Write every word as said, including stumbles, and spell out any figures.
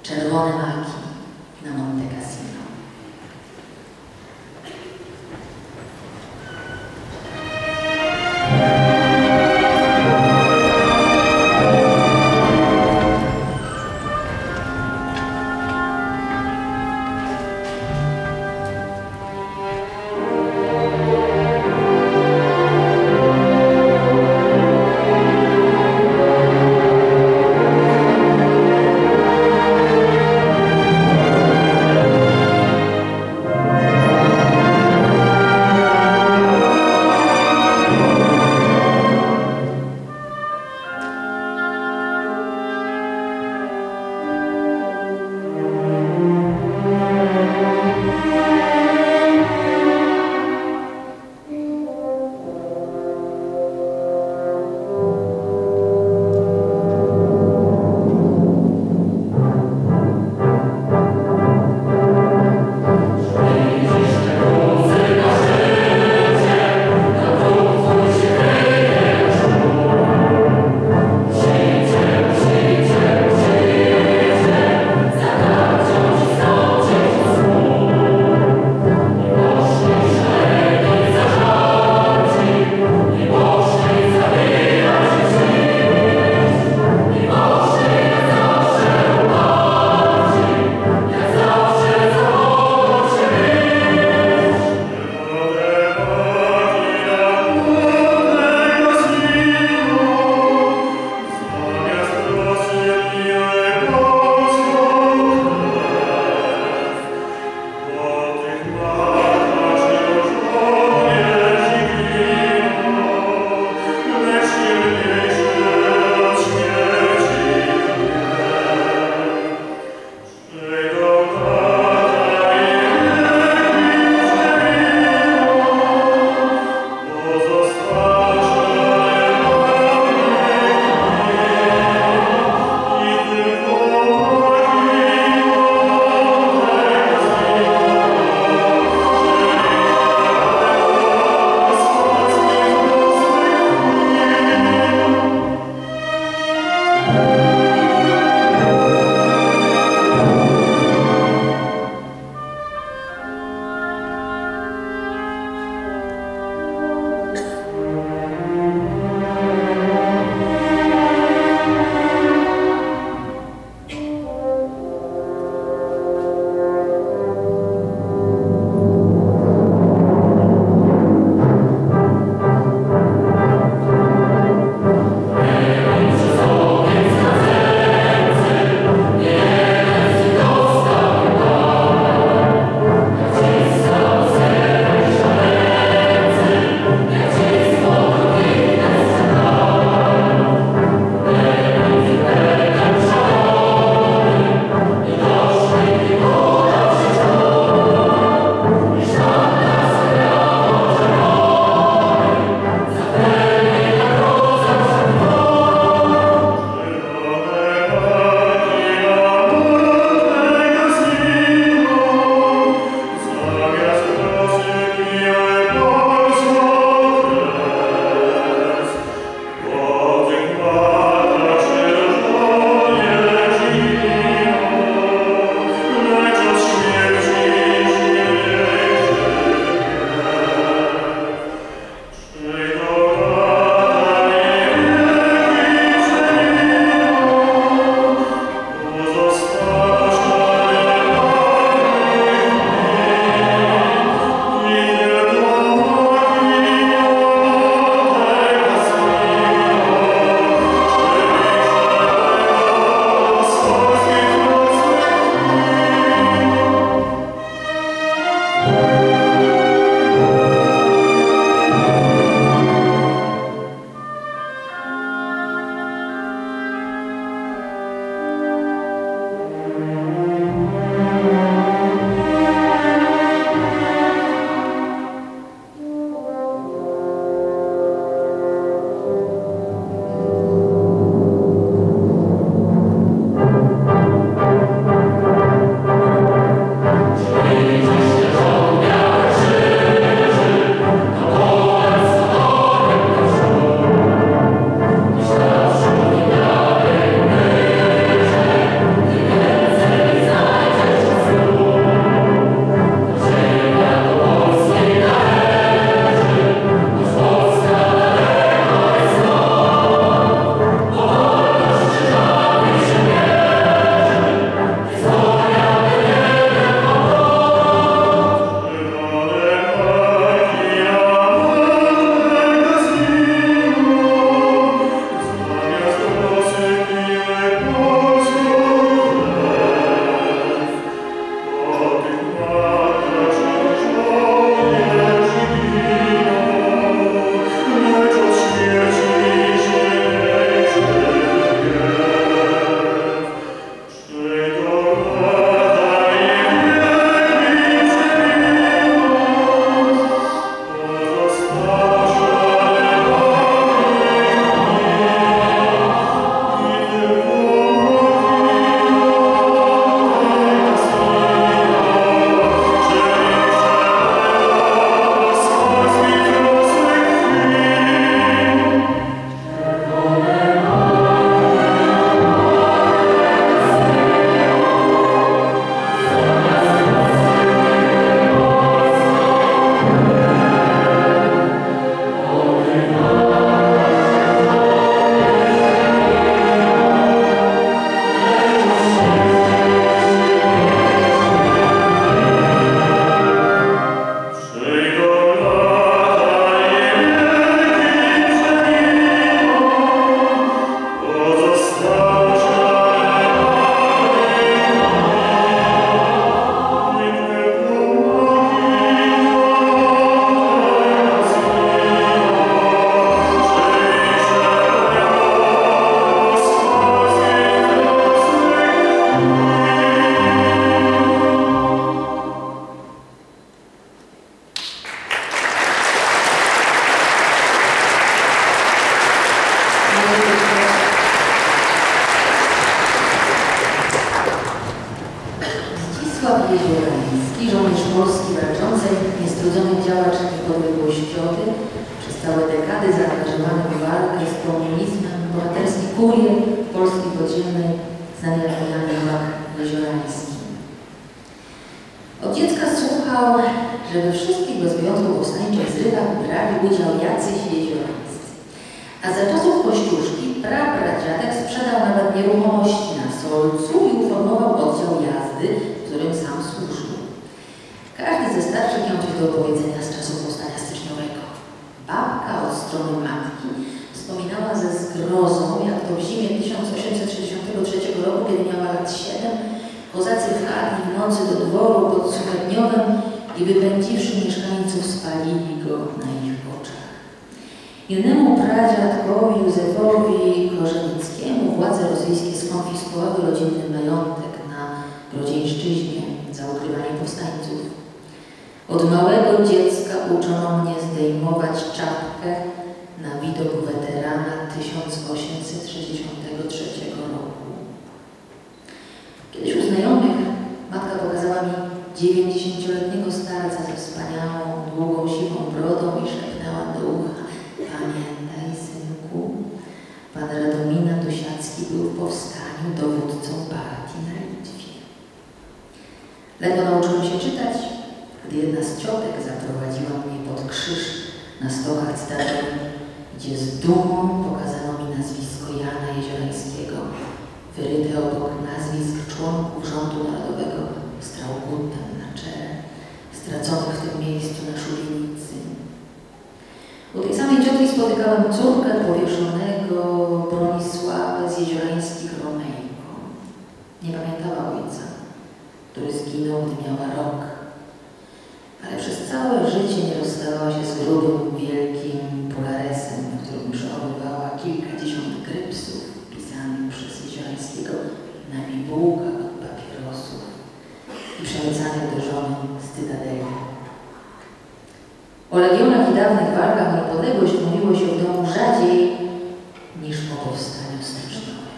Czerwone maki na Monte Cassino. Thank Władysław Jeziorański, żołnierz Polski walczącej, niestrudzony działacz niepodległościowy, przez całe dekady zaangażowany w walkę z komunizmem, bohaterski kurier Polski podziemnej, znany jako Jan Nowak Jeziorański. Od dziecka słuchał, że we wszystkich bez wyjątku powstańczych zrywach brali udział jacyś jeziorańscy. A za czasów Kościuszki prapradziadek sprzedał nawet nieruchomości na Solcu i uformował oddział jazdy, w którym sam służył. Każdy ze starszych miał coś do opowiedzenia z czasów powstania styczniowego. Babka od strony matki wspominała ze zgrozą, jak to w zimie tysiąc osiemset sześćdziesiątego trzeciego roku, kiedy miała lat siedem, kozacy wpadli w nocy do dworu pod Suchedniowem i wypędziwszy mieszkańców spalili go na ich oczach. Innemu pradziadkowi Józefowi Korzenickiemu władze rosyjskie skonfiskowały rodzinny majątek na Grodzieńszczyźnie za ukrywanie powstańców. Od małego dziecka uczono mnie zdejmować czapkę na widok weterana tysiąc osiemset sześćdziesiątego trzeciego roku. Kiedyś u znajomych matka pokazała mi dziewięćdziesięcioletniego starca ze wspaniałą, długą, siwą brodą i szepnęła do ucha: pamiętaj, synku, pan Radomina Dosiacki był w powstaniu dowódcą partii na Litwie. Ledwo nauczyłem się czytać, gdy jedna z ciotek zaprowadziła mnie pod krzyż na stokach cytadeli, gdzie z dumą pokazano mi nazwisko Jana Jeziorańskiego, wyryte obok nazwisk członków rządu narodowego z Traugutem na czele, straconych w tym miejscu na Szubienicy. U tej samej ciotki spotykałem córkę powieszonego Bronisława z Jeziorańskich Romejko. Nie pamiętała ojca, który zginął, gdy miała rok, ale przez całe życie nie rozstawała się z grubym, wielkim polaresem, w którym przechowywała kilkadziesiąt grypsów pisanych przez Jeziorańskiego na bibułkach od papierosów i przemycanych do żony z cytadeli. O legionach i dawnych walkach o niepodległość mówiło się w domu rzadziej niż po powstaniu styczniowym.